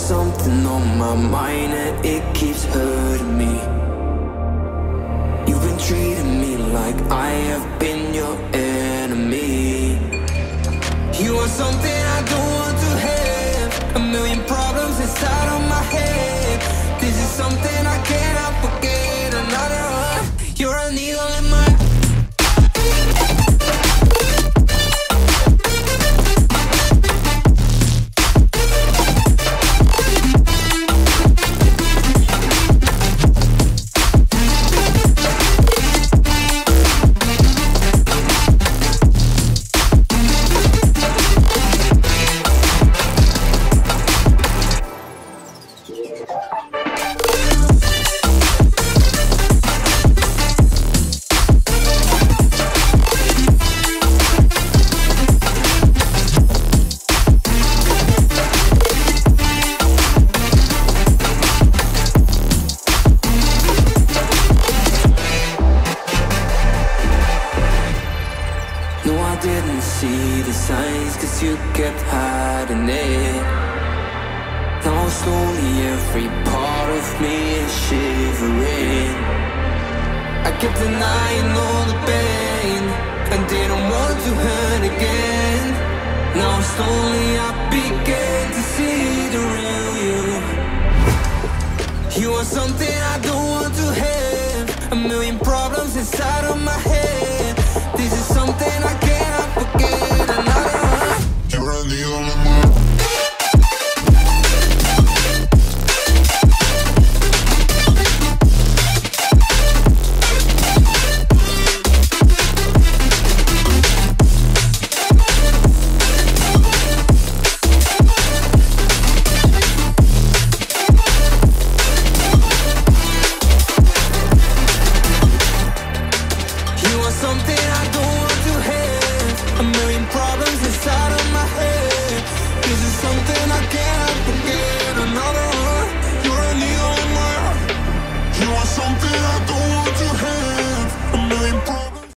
something on my mind and it keeps hurting me. You've been treating me like I have been your enemy. You are something I don't want to have, a million problems inside of my head. This is something I cannot forget. Another one, you're a needle in my something I don't want to have, a million problems inside of my head.